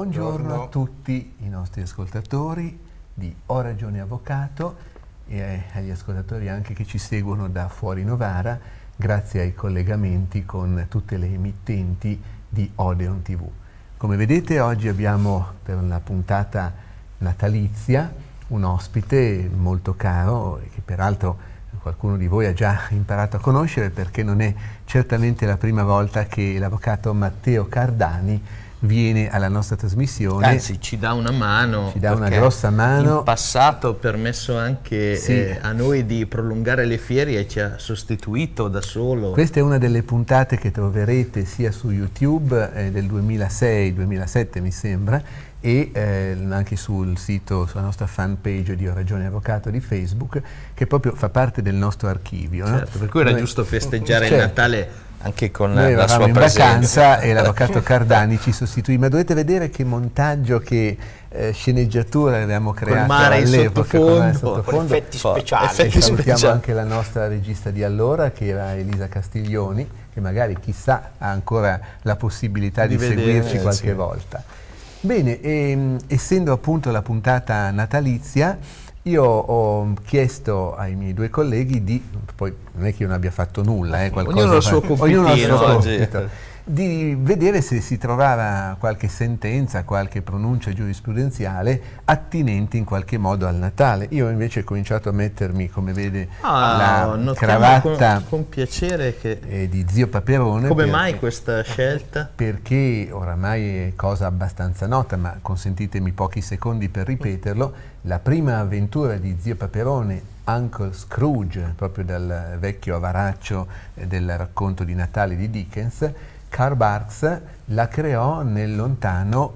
Buongiorno a tutti i nostri ascoltatori di Ho Ragione Avvocato e agli ascoltatori anche che ci seguono da fuori Novara, grazie ai collegamenti con tutte le emittenti di Odeon TV. Come vedete, oggi abbiamo per una puntata natalizia un ospite molto caro che peraltro qualcuno di voi ha già imparato a conoscere, perché non è certamente la prima volta che l'avvocato Matteo Cardani viene alla nostra trasmissione. Anzi, ci dà una mano. Ci dà una grossa mano. In passato ha permesso anche a noi di prolungare le ferie e ci ha sostituito da solo. Questa è una delle puntate che troverete sia su YouTube del 2006-2007 mi sembra, e anche sul sito, sulla nostra fan page di Ho Ragione Avvocato di Facebook, che proprio fa parte del nostro archivio. Certo, no? per cui era giusto festeggiare il Natale anche con noi la sua in presenza. Vacanza e l'avvocato Cardani ci sostituì, ma dovete vedere che montaggio, che sceneggiatura avevamo creato all'epoca, con effetti speciali. E salutiamo anche la nostra regista di allora, che era Elisa Castiglioni, che magari chissà ha ancora la possibilità di seguirci qualche volta. Bene, essendo appunto la puntata natalizia, io ho chiesto ai miei due colleghi di, poi non è che io non abbia fatto nulla, ognuno ha il suo compitino, di vedere se si trovava qualche sentenza, qualche pronuncia giurisprudenziale attinente in qualche modo al Natale. Io invece ho cominciato a mettermi, come vede, la cravatta con piacere che di zio Paperone. Come mai questa scelta? Perché oramai è cosa abbastanza nota, ma consentitemi pochi secondi per ripeterlo: la prima avventura di zio Paperone, Uncle Scrooge, proprio dal vecchio avaraccio del racconto di Natale di Dickens, Karl Barks la creò nel lontano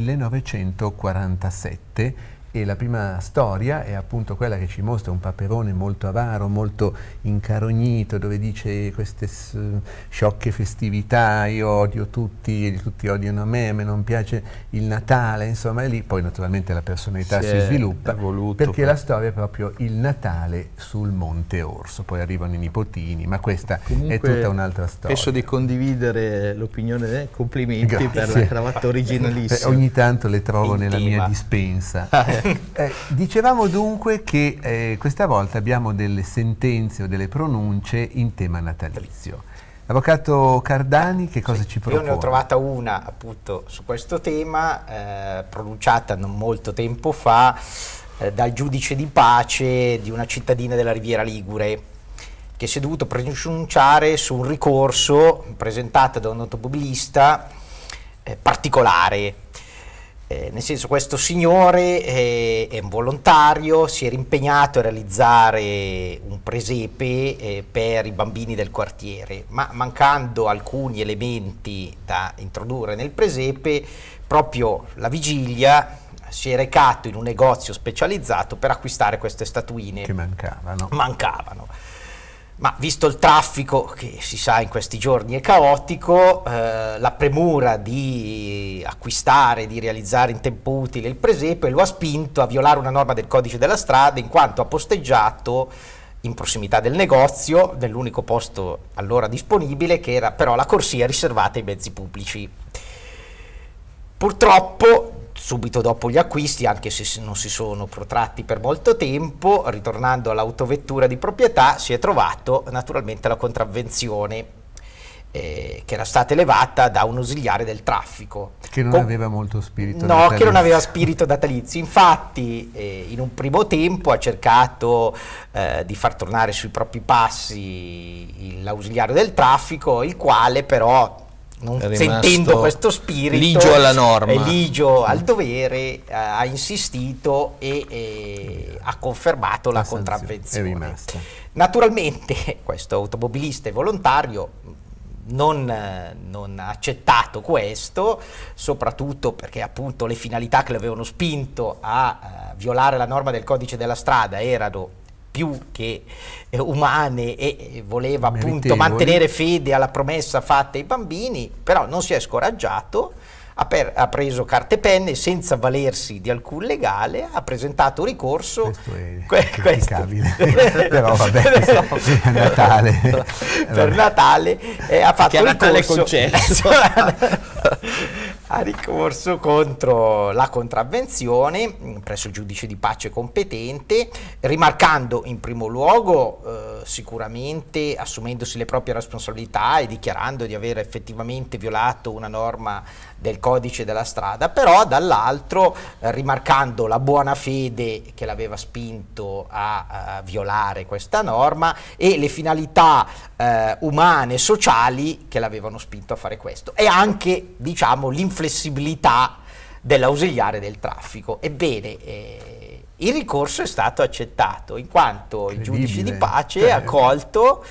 1947, e la prima storia è appunto quella che ci mostra un Paperone molto avaro, molto incarognito, dove dice queste sciocche festività, io odio tutti, tutti odiano me non piace il Natale, insomma, e lì poi naturalmente la personalità si sviluppa, perché la storia è proprio il Natale sul Monte Orso. Poi arrivano i nipotini, ma questa è tutta un'altra storia. Penso di condividere l'opinione, complimenti per la cravatta originalissima. Ogni tanto le trovo nella mia dispensa. Dicevamo dunque che questa volta abbiamo delle sentenze o delle pronunce in tema natalizio. Avvocato Cardani, che cosa ci propone? Io ne ho trovata una appunto su questo tema, pronunciata non molto tempo fa dal giudice di pace di una cittadina della Riviera Ligure, che si è dovuto pronunciare su un ricorso presentato da un automobilista particolare. Nel senso, questo signore è un volontario, si era impegnato a realizzare un presepe per i bambini del quartiere, ma mancando alcuni elementi da introdurre nel presepe, proprio la vigilia si è recato in un negozio specializzato per acquistare queste statuine che mancavano. Ma visto il traffico, che si sa in questi giorni è caotico, la premura di acquistare, di realizzare in tempo utile il presepe lo ha spinto a violare una norma del codice della strada, in quanto ha posteggiato in prossimità del negozio, nell'unico posto allora disponibile, che era però la corsia riservata ai mezzi pubblici. Purtroppo, subito dopo gli acquisti, anche se non si sono protratti per molto tempo, ritornando all'autovettura di proprietà, si è trovato naturalmente la contravvenzione che era stata elevata da un ausiliare del traffico. Che non aveva molto spirito natalizio. No, che non aveva spirito natalizio. Infatti in un primo tempo ha cercato di far tornare sui propri passi l'ausiliare del traffico, il quale però, non sentendo questo spirito, ligio alla norma, ligio al dovere, ha insistito e ha confermato la contravvenzione. Naturalmente questo automobilista e volontario non ha accettato questo, soprattutto perché appunto le finalità che l'avevano spinto a violare la norma del codice della strada erano più che umane e voleva appunto mantenere fede alla promessa fatta ai bambini, però non si è scoraggiato, ha preso carta e penne, senza avvalersi di alcun legale, ha presentato ricorso. Questo è criticabile, però vabbè, è Natale. Per Natale ha fatto ricorso. Natale concesso. ha ricorso contro la contravvenzione presso il giudice di pace competente, rimarcando in primo luogo sicuramente, assumendosi le proprie responsabilità e dichiarando di aver effettivamente violato una norma del codice della strada, però dall'altro rimarcando la buona fede che l'aveva spinto a violare questa norma e le finalità umane e sociali che l'avevano spinto a fare questo, e anche, diciamo, l'inflessibilità dell'ausiliare del traffico. Ebbene, il ricorso è stato accettato in quanto il giudice di pace ha accolto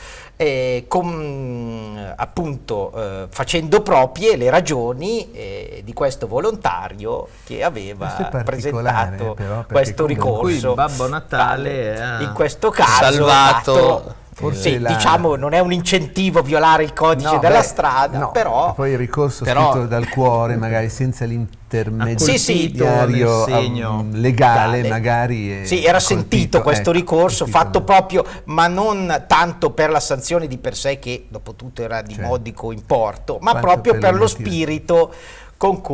appunto facendo proprie le ragioni di questo volontario che aveva presentato questo ricorso. Babbo Natale in questo caso salvato. Sì, diciamo, non è un incentivo a violare il codice della strada, però poi il ricorso scritto dal cuore, magari senza l'intermediario legale, magari sì, era sentito questo ricorso fatto proprio, ma non tanto per la sanzione di per sé, che dopo tutto era di modico importo, ma proprio per lo spirito con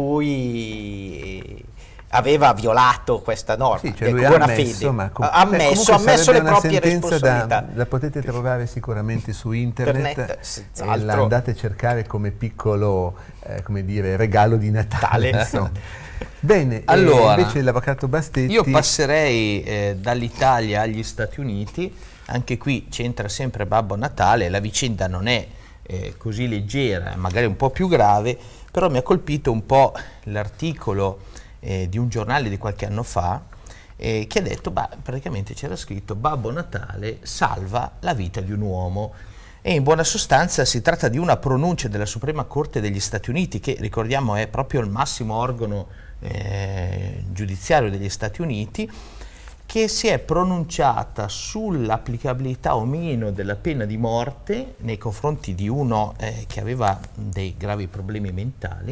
cui aveva violato questa norma, sì, cioè lui ha ammesso, ha ammesso le proprie responsabilità. La potete trovare sicuramente su internet, la andate a cercare come piccolo come dire, regalo di Natale. Bene, allora, invece l'avvocato Bastetti... Io passerei dall'Italia agli Stati Uniti, anche qui c'entra sempre Babbo Natale, la vicenda non è così leggera, magari un po' più grave, però mi ha colpito un po' l'articolo di un giornale di qualche anno fa che ha detto, praticamente c'era scritto Babbo Natale salva la vita di un uomo, e in buona sostanza si tratta di una pronuncia della Suprema Corte degli Stati Uniti, che ricordiamo è proprio il massimo organo giudiziario degli Stati Uniti, che si è pronunciata sull'applicabilità o meno della pena di morte nei confronti di uno che aveva dei gravi problemi mentali,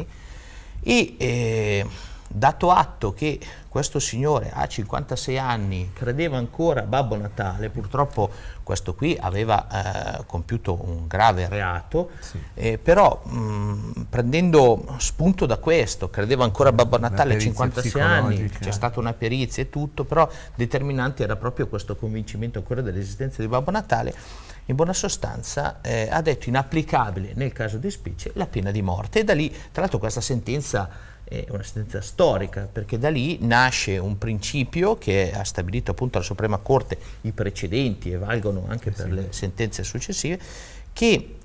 e dato atto che questo signore a 56 anni credeva ancora a Babbo Natale, purtroppo questo qui aveva compiuto un grave reato, però prendendo spunto da questo, credeva ancora a Babbo Natale a 56 anni, c'è stata una perizia e tutto, però determinante era proprio questo convincimento ancora dell'esistenza di Babbo Natale. In buona sostanza ha detto inapplicabile nel caso di specie la pena di morte, e da lì, tra l'altro, questa sentenza è una sentenza storica, perché da lì nasce un principio che ha stabilito appunto la Suprema Corte, i precedenti e valgono anche per le sentenze successive, che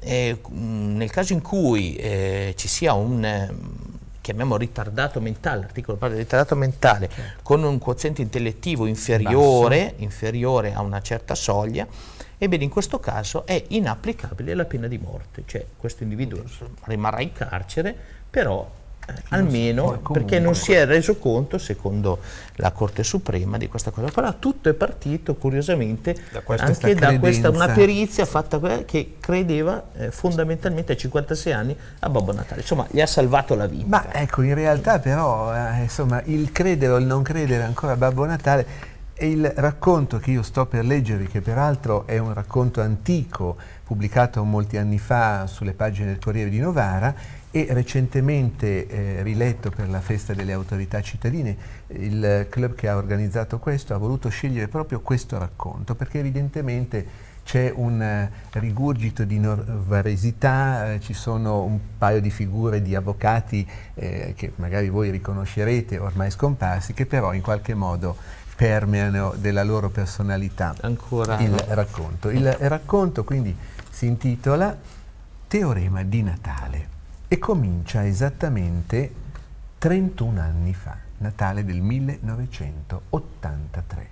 nel caso in cui ci sia un chiamiamo ritardato mentale, l'articolo parla di ritardato mentale, con un quoziente intellettivo inferiore a una certa soglia, ebbene in questo caso è inapplicabile la pena di morte, cioè questo individuo rimarrà in carcere, però almeno perché non si è reso conto, secondo la Corte Suprema, di questa cosa. Però tutto è partito curiosamente anche da una perizia fatta che credeva fondamentalmente a 56 anni a Babbo Natale, insomma gli ha salvato la vita. Ma ecco, in realtà però insomma, il credere o il non credere ancora a Babbo Natale, e il racconto che io sto per leggervi, che peraltro è un racconto antico pubblicato molti anni fa sulle pagine del Corriere di Novara e recentemente riletto per la festa delle autorità cittadine, il club che ha organizzato questo ha voluto scegliere proprio questo racconto, perché evidentemente c'è un rigurgito di novaresità, ci sono un paio di figure di avvocati che magari voi riconoscerete, ormai scomparsi, che però in qualche modo permeano della loro personalità il racconto. Il racconto quindi si intitola Teorema di Natale e comincia esattamente 31 anni fa, Natale del 1983.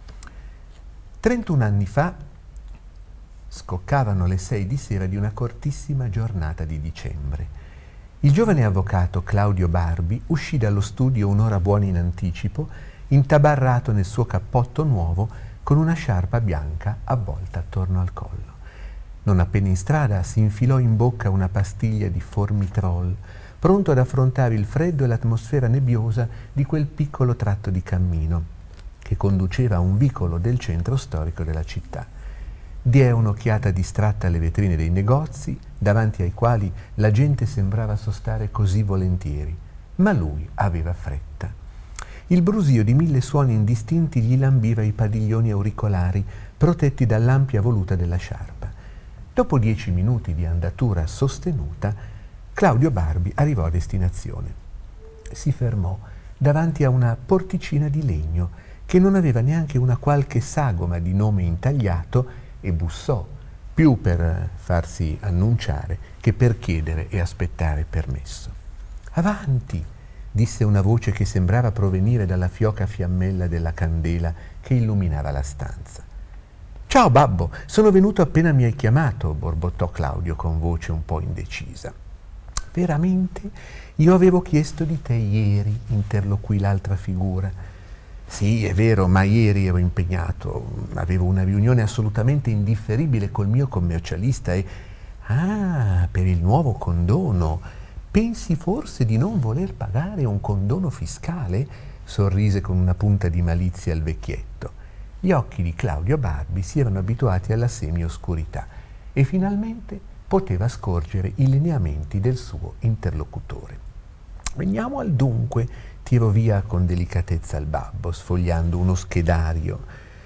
31 anni fa scoccavano le 6 di sera di una cortissima giornata di dicembre. Il giovane avvocato Claudio Barbi uscì dallo studio un'ora buona in anticipo, intabarrato nel suo cappotto nuovo con una sciarpa bianca avvolta attorno al collo. Non appena in strada si infilò in bocca una pastiglia di formitrol, pronto ad affrontare il freddo e l'atmosfera nebbiosa di quel piccolo tratto di cammino che conduceva a un vicolo del centro storico della città. Diè un'occhiata distratta alle vetrine dei negozi, davanti ai quali la gente sembrava sostare così volentieri, ma lui aveva fretta. Il brusio di 1000 suoni indistinti gli lambiva i padiglioni auricolari protetti dall'ampia voluta della sciarpa. Dopo 10 minuti di andatura sostenuta, Claudio Barbi arrivò a destinazione. Si fermò davanti a una porticina di legno che non aveva neanche una qualche sagoma di nome intagliato e bussò, più per farsi annunciare che per chiedere e aspettare permesso. «Avanti!» disse una voce che sembrava provenire dalla fioca fiammella della candela che illuminava la stanza. «Ciao babbo, sono venuto appena mi hai chiamato», borbottò Claudio con voce un po' indecisa. «Veramente? Io avevo chiesto di te ieri», interloquì l'altra figura. «Sì, è vero, ma ieri ero impegnato, avevo una riunione assolutamente indifferibile col mio commercialista e...» «Ah, per il nuovo condono. Pensi forse di non voler pagare un condono fiscale?» sorrise con una punta di malizia il vecchietto. Gli occhi di Claudio Barbi si erano abituati alla semioscurità e finalmente poteva scorgere i lineamenti del suo interlocutore. «Veniamo al dunque», tirò via con delicatezza il babbo, sfogliando uno schedario.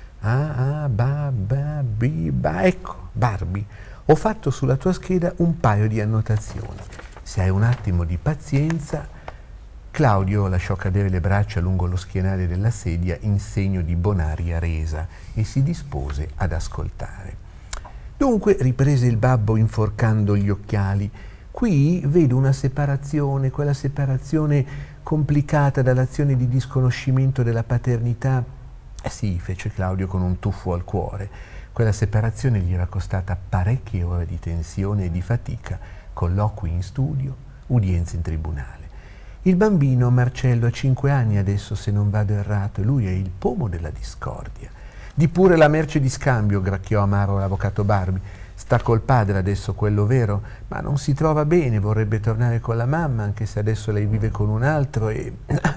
Ecco, Barbi, ho fatto sulla tua scheda un paio di annotazioni. Se hai un attimo di pazienza...» Claudio lasciò cadere le braccia lungo lo schienale della sedia in segno di bonaria resa e si dispose ad ascoltare. «Dunque», riprese il babbo inforcando gli occhiali, «qui vedo una separazione, quella separazione complicata dall'azione di disconoscimento della paternità». «Sì», fece Claudio con un tuffo al cuore, quella separazione gli era costata parecchie ore di tensione e di fatica, colloqui in studio, udienze in tribunale. Il bambino, Marcello, ha 5 anni adesso, se non vado errato, e lui è il pomo della discordia. Di pure la merce di scambio», gracchiò amaro l'avvocato Barbi. «Sta col padre adesso, quello vero, ma non si trova bene, vorrebbe tornare con la mamma, anche se adesso lei vive con un altro e...»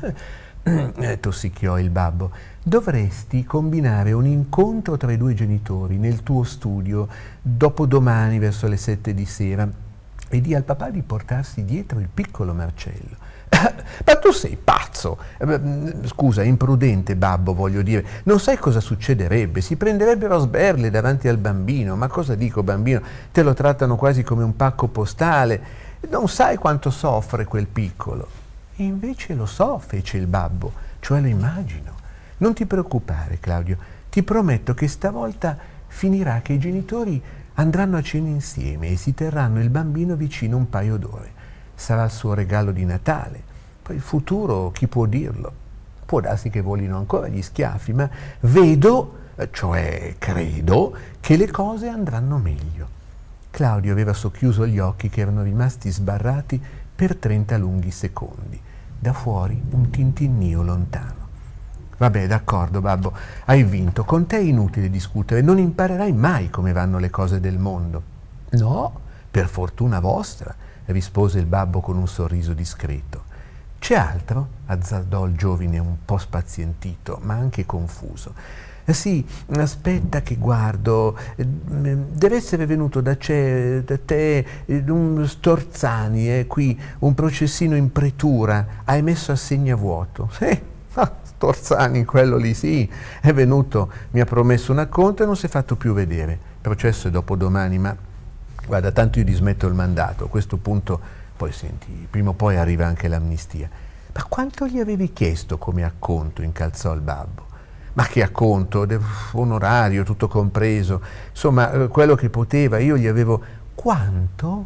tossicchiò il babbo. «Dovresti combinare un incontro tra i 2 genitori nel tuo studio dopodomani verso le 7 di sera e di al papà di portarsi dietro il piccolo Marcello». «Ma tu sei pazzo!» «Scusa, imprudente, babbo, voglio dire. Non sai cosa succederebbe? Si prenderebbero a sberle davanti al bambino. Ma cosa dico bambino? Te lo trattano quasi come un pacco postale. Non sai quanto soffre quel piccolo». «E invece lo so», fece il babbo, «cioè lo immagino. Non ti preoccupare, Claudio. Ti prometto che stavolta finirà che i genitori andranno a cena insieme e si terranno il bambino vicino un paio d'ore. Sarà il suo regalo di Natale. Poi il futuro, chi può dirlo? Può darsi che volino ancora gli schiaffi, ma vedo, cioè credo, che le cose andranno meglio». Claudio aveva socchiuso gli occhi che erano rimasti sbarrati per 30 lunghi secondi. Da fuori un tintinnio lontano. «Vabbè, d'accordo, babbo, hai vinto. Con te è inutile discutere. Non imparerai mai come vanno le cose del mondo». «No, per fortuna vostra», rispose il babbo con un sorriso discreto. «C'è altro?» azzardò il giovine un po' spazientito, ma anche confuso. «Sì, aspetta che guardo. Deve essere venuto da te un Storzani, qui un processino in pretura, ha emesso a segnavuoto». «Storzani, quello lì sì, è venuto, mi ha promesso un acconto e non si è fatto più vedere. Il processo è dopodomani, ma guarda, tanto io dismetto il mandato. A questo punto, poi senti, prima o poi arriva anche l'amnistia». «Ma quanto gli avevi chiesto come acconto?» incalzò il babbo. «Ma che acconto? Onorario, tutto compreso. Insomma, quello che poteva, io gli avevo...» «Quanto?»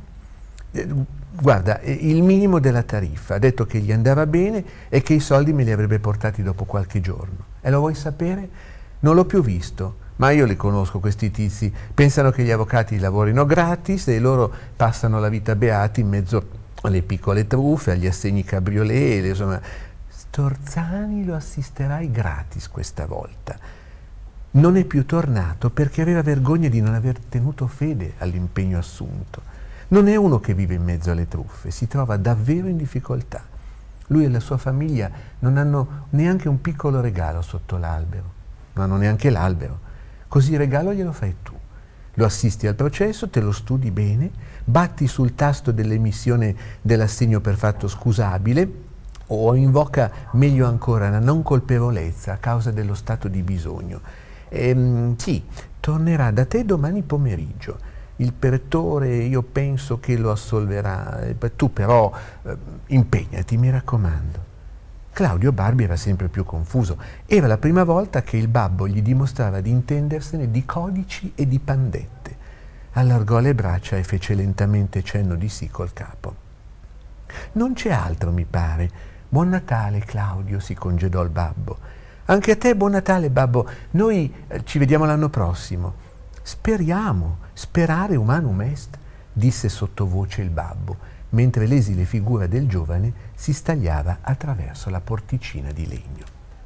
«Guarda, il minimo della tariffa. Ha detto che gli andava bene e che i soldi me li avrebbe portati dopo qualche giorno. E lo vuoi sapere? Non l'ho più visto. Ma io li conosco, questi tizi. Pensano che gli avvocati lavorino gratis e loro passano la vita beati in mezzo alle piccole truffe, agli assegni cabriolet, insomma...» «Storzani lo assisterai gratis questa volta. Non è più tornato perché aveva vergogna di non aver tenuto fede all'impegno assunto. Non è uno che vive in mezzo alle truffe, si trova davvero in difficoltà. Lui e la sua famiglia non hanno neanche un piccolo regalo sotto l'albero. Non hanno neanche l'albero. Così il regalo glielo fai tu. Lo assisti al processo, te lo studi bene, batti sul tasto dell'emissione dell'assegno per fatto scusabile o invoca meglio ancora la non colpevolezza a causa dello stato di bisogno. Sì, tornerà da te domani pomeriggio. Il pretore io penso che lo assolverà, tu però impegnati, mi raccomando. Claudio Barbi era sempre più confuso. Era la prima volta che il babbo gli dimostrava di intendersene di codici e di pandette. Allargò le braccia e fece lentamente cenno di sì col capo. Non c'è altro, mi pare. Buon Natale, Claudio, si congedò il babbo. Anche a te buon Natale, babbo. Noi ci vediamo l'anno prossimo. Speriamo, sperare humanum est, disse sottovoce il babbo, mentre l'esile figura del giovane si stagliava attraverso la porticina di legno.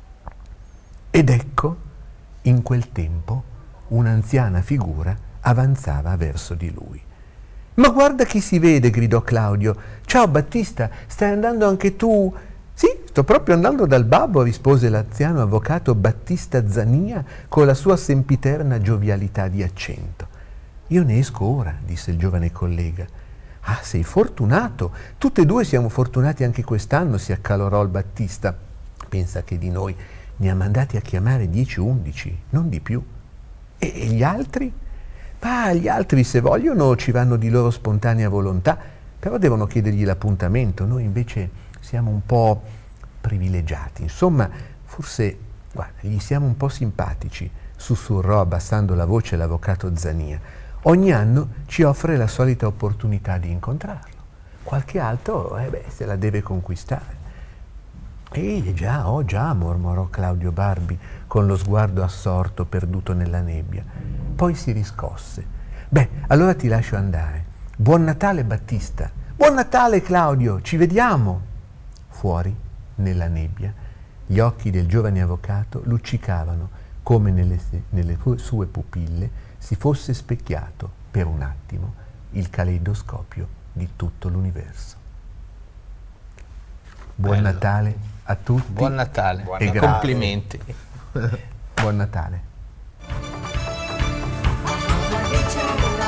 Ed ecco, in quel tempo, un'anziana figura avanzava verso di lui. «Ma guarda chi si vede!» gridò Claudio. «Ciao Battista, stai andando anche tu?» «Sì, sto proprio andando dal babbo», rispose l'anziano avvocato Battista Zania con la sua sempiterna giovialità di accento. «Io ne esco ora», disse il giovane collega. «Ah, sei fortunato! Tutte e due siamo fortunati anche quest'anno», si accalorò il Battista. «Pensa che di noi ne ha mandati a chiamare 10 o 11, non di più. E gli altri?» «Ma gli altri, se vogliono, ci vanno di loro spontanea volontà, però devono chiedergli l'appuntamento. Noi invece siamo un po' privilegiati. Insomma, forse, guarda, gli siamo un po' simpatici», sussurrò abbassando la voce l'avvocato Zania. «Ogni anno ci offre la solita opportunità di incontrarlo. Qualche altro, se la deve conquistare». Già, oh già», mormorò Claudio Barbi con lo sguardo assorto, perduto nella nebbia. Poi si riscosse. «Beh, allora ti lascio andare. Buon Natale, Battista!» «Buon Natale, Claudio! Ci vediamo!» Fuori, nella nebbia, gli occhi del giovane avvocato luccicavano come nelle sue pupille si fosse specchiato per un attimo il caleidoscopio di tutto l'universo. Buon Natale a tutti. Buon Natale e complimenti. Buon Natale.